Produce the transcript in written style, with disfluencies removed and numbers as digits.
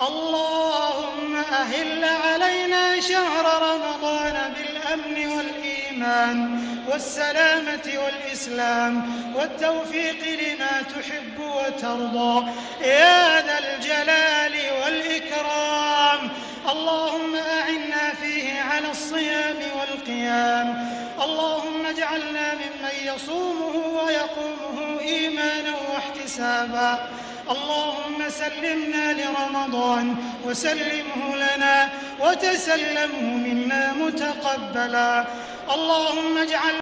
اللهم أهل علينا شهر رمضان بالأمن والإيمان والسلامة والإسلام والتوفيق لما تحب وترضى يا ذا الجلال والإكرام. اللهم أعنا فيه على الصيام والقيام. اللهم اجعلنا ممن يصومه ويقومه إيمانا واحتسابا. اللهم سلمنا لرمضان وسلمه لنا وتسلمه منا متقبلا. اللهم اجعل